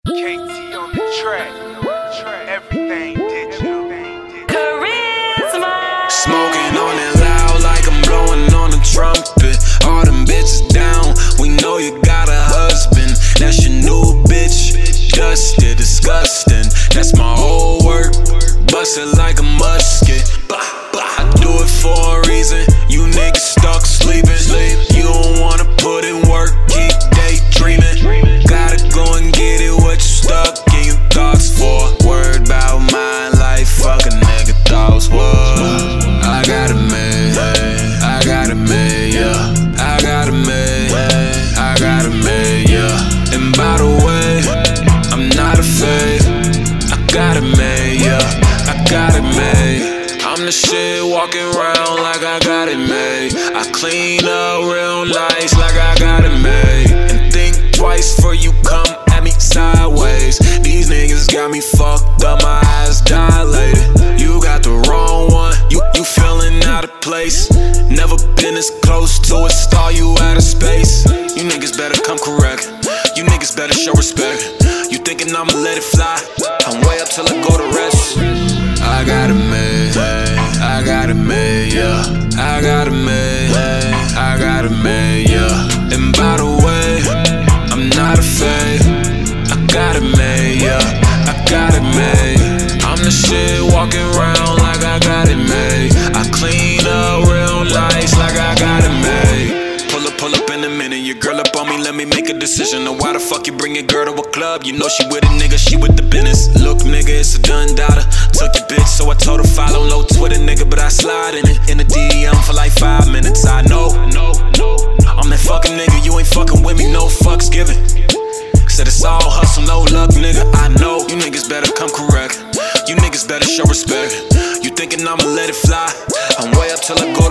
KT on the track, everything digital. Charisma. Smoking on it loud like I'm blowing on a trumpet. All them bitches down, we know you got a husband. That's your new bitch, dusted, disgusting. That's my whole work, busted like a musket. I do it for a reason, you niggas stuck sleeping. You don't wanna put in work, keep daydreaming. Gotta go and get it, what you stuck in your thoughts for. Word about my life, fuck a nigga thoughts what. I got it made, I got it made, yeah. I got it made, I got it made, yeah. And by the way, I'm not a fake, I got it made, yeah. I got it made. I'm the shit walking around like I got it made. I clean up real nice like I got it made. And think twice before you come at me sideways. These niggas got me fucked up, my eyes dilated. You got the wrong one, you feeling out of place. Never been as close to a star, you out of space. You niggas better come correct, you niggas better show respect. You thinking I'ma let it fly, I'm way up till I go to rest. I got it made, I got it made, yeah. I got it made, I got it made, yeah. And by the way, I'm not a fake, I got it made, yeah. I got it made. I'm the shit walking around like I got it made. I clean up real nice like I got it made. Pull up in a minute, your girl up on me, let me make a decision. Now why the fuck you bring your girl to a club? You know she with a nigga, she with the business. Look nigga, it's a done daughter. Took your bitch, so I told her follow. No Twitter nigga, but I slide in it. In the DM for like 5 minutes, I know. I'm that fucking nigga, you ain't fucking with me, no fucks given. Said it's all hustle, no luck nigga, I know. You niggas better come correct, you niggas better show respect. You thinking I'ma let it fly, I'm way up till I go